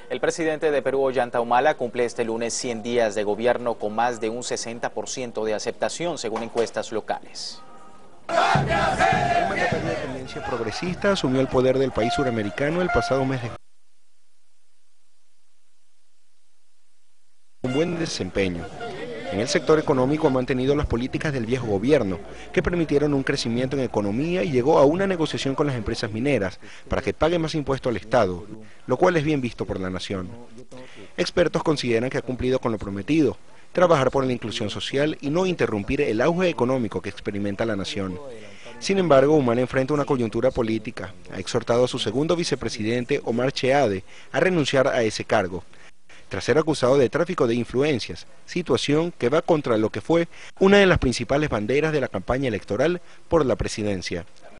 El presidente de Perú, Ollanta Humala, cumple este lunes 100 días de gobierno con más de un 60% de aceptación, según encuestas locales. El mandatario de tendencia progresista asumió el poder del país suramericano el pasado mes de junio con buen desempeño. En el sector económico ha mantenido las políticas del viejo gobierno, que permitieron un crecimiento en economía y llegó a una negociación con las empresas mineras para que paguen más impuesto al Estado, lo cual es bien visto por la nación. Expertos consideran que ha cumplido con lo prometido, trabajar por la inclusión social y no interrumpir el auge económico que experimenta la nación. Sin embargo, Humala enfrenta una coyuntura política. Ha exhortado a su segundo vicepresidente, Omar Cheade, a renunciar a ese cargo, tras ser acusado de tráfico de influencias, situación que va contra lo que fue una de las principales banderas de la campaña electoral por la presidencia.